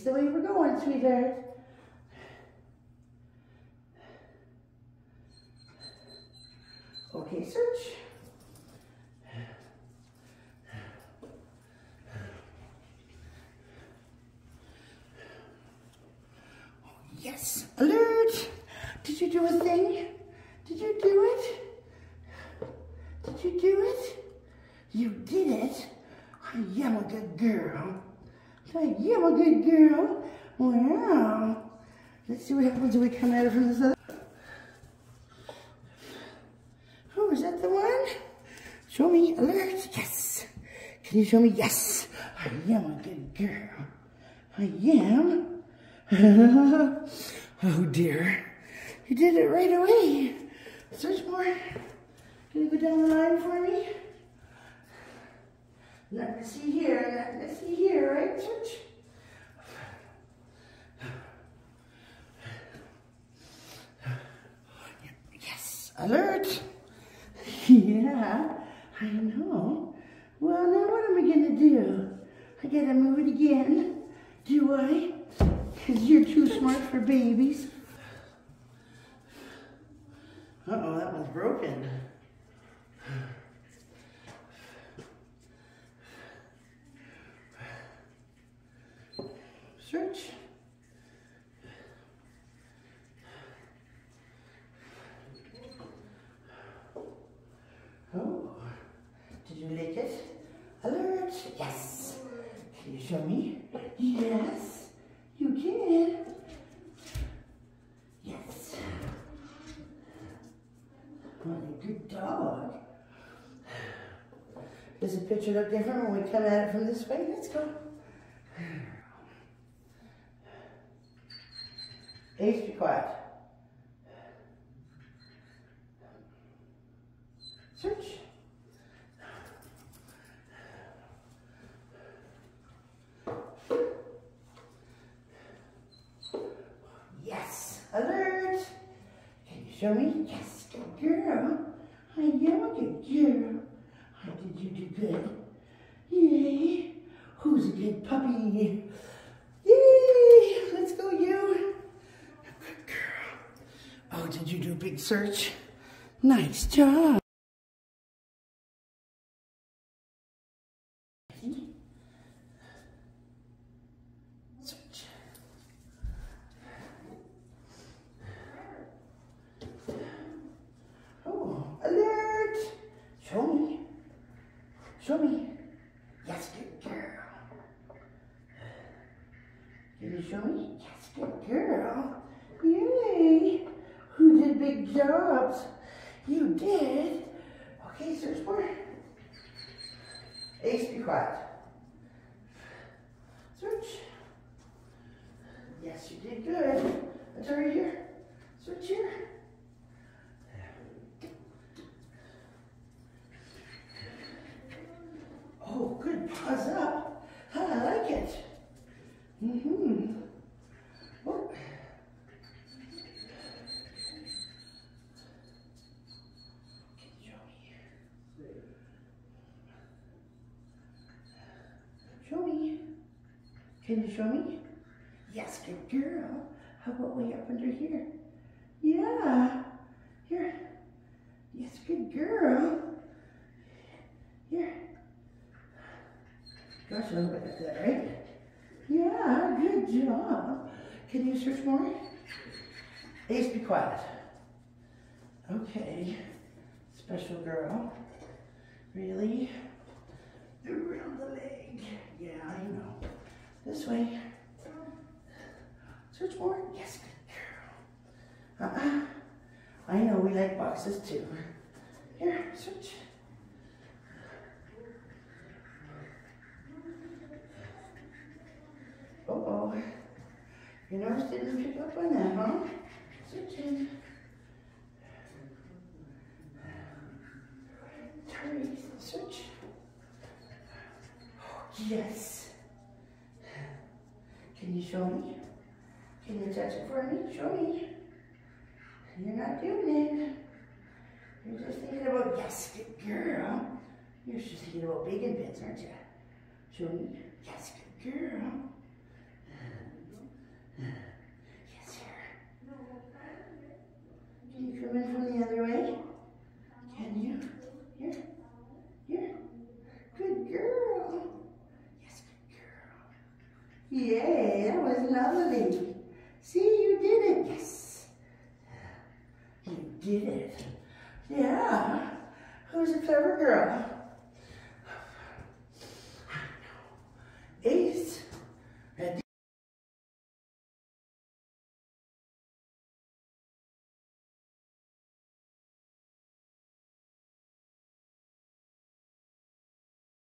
The way we're going, sweetheart. Okay, search. Oh, yes, alert. Did you do a thing? Did you do it? Did you do it? You did it. I am a good girl. I am a good girl. Wow. Let's see what happens when we come at it from this other. Oh, is that the one? Show me, alert, yes. Can you show me, yes. I am a good girl. I am. Oh dear. You did it right away. Search more. Can you go down the line for me? Nothing to see here, nothing to see here, right? Search. Yes, alert. Yeah, I know. Well, now what am I gonna do? I gotta move it again. Do I? Because you're too smart for babies. Uh-oh, that one's broken. Search. Oh, did you lick it? Alert, yes. Can you show me? Yes, you can. Yes. What a good dog. Does the picture look different when we come at it from this way? Let's go. Ace, be quiet. Search. Yes, alert. Can you show me? Yes, good girl. I am a good girl. How did you do good? Yay. Who's a good puppy? Yay. Let's go, you. Good girl. Oh, did you do a big search? Nice job. Search. Oh, alert. Show me. Show me. Yes, good girl. Can you show me? Yes, good girl. Yay. Who did big jobs? You did. Okay, search more. Ace, be quiet. Search. Yes, you did good. Atari here. Search here. Oh, good. Paws up. I like it. Mm-hmm. Oh. Show me. Can you show me? Yes, good girl. How about way up under here? Yeah. Here. Yes, good girl. Here. Gosh, a little bit like that, right? Yeah, good job. Can you search more? Ace, be quiet. Okay. Special girl. Really? Around the leg. Yeah, I know. This way. Search more? Yes, good girl. I know we like boxes too. Here, search. Uh-oh. Your nose didn't pick up on that, huh? Searching. Hurry, search. Yes. Can you show me? Can you touch it for me? Show me. You're not doing it. You're just thinking about, yes, good girl. You're just thinking about bacon bits, aren't you? Show me. Yes, good girl. Yes, here. Can you come in from the other way? Can you? Here. Here. Good girl. Yes, good girl. Yay, that was lovely. See, you did it. Yes. You did it. Yeah. Who's a clever girl?